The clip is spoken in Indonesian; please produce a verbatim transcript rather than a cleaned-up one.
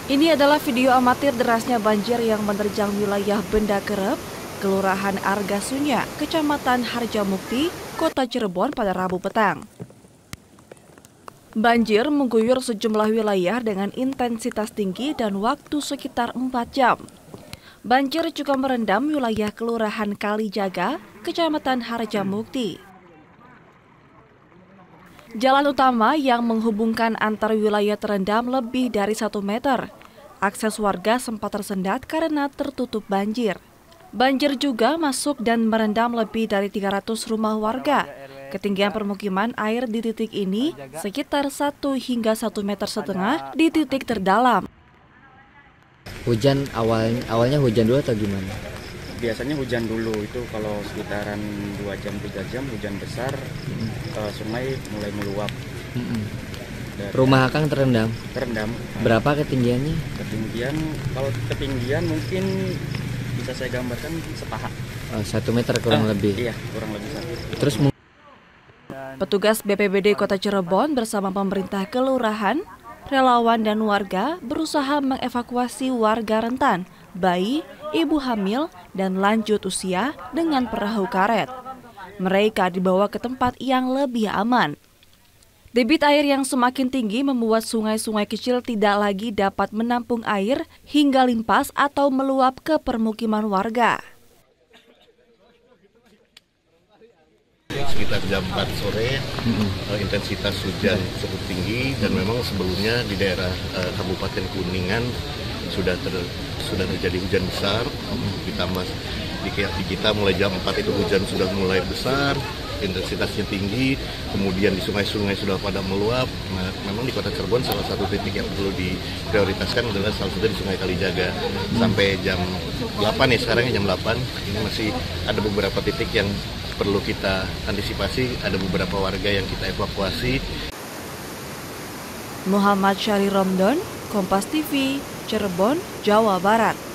Ini adalah video amatir derasnya banjir yang menerjang wilayah Benda Kerep, Kelurahan Argasunya, Kecamatan Harjamukti, Kota Cirebon pada Rabu petang. Banjir mengguyur sejumlah wilayah dengan intensitas tinggi dan waktu sekitar empat jam. Banjir juga merendam wilayah Kelurahan Kalijaga, Kecamatan Harjamukti. Jalan utama yang menghubungkan antar wilayah terendam lebih dari satu meter. Akses warga sempat tersendat karena tertutup banjir. Banjir juga masuk dan merendam lebih dari tiga ratus rumah warga. Ketinggian permukiman air di titik ini sekitar satu hingga satu meter setengah di titik terdalam. Hujan awal awalnya hujan dulu atau gimana? Biasanya hujan dulu, itu kalau sekitaran dua jam tiga jam hujan besar, mm-hmm. uh, sungai mulai meluap. Mm-hmm. Rumah Akang terendam? Terendam. Berapa ketinggiannya? Ketinggian, kalau ketinggian mungkin bisa saya gambarkan sepaha. Oh, satu meter kurang uh, lebih? Iya, kurang lebih satu. Terus petugas B P B D Kota Cirebon bersama pemerintah kelurahan, relawan dan warga berusaha mengevakuasi warga rentan, bayi, ibu hamil, dan lanjut usia dengan perahu karet. Mereka dibawa ke tempat yang lebih aman. Debit air yang semakin tinggi membuat sungai-sungai kecil tidak lagi dapat menampung air hingga limpas atau meluap ke permukiman warga. Sekitar jam empat sore, mm-hmm. intensitas hujan cukup tinggi dan memang sebelumnya di daerah uh, Kabupaten Kuningan sudah ter, sudah terjadi hujan besar. Mm-hmm. Ditambah di, di kita mulai jam empat itu hujan sudah mulai besar, intensitasnya tinggi, kemudian di sungai-sungai sudah pada meluap. Nah, memang di Kota Cirebon salah satu titik yang perlu diprioritaskan adalah salah satu di Sungai Kalijaga. Mm-hmm. Sampai jam delapan ya, sekarang jam delapan, ini masih ada beberapa titik yang perlu kita antisipasi, ada beberapa warga yang kita evakuasi. Muhammad Syahri Romdon, Kompas T V, Cirebon, Jawa Barat.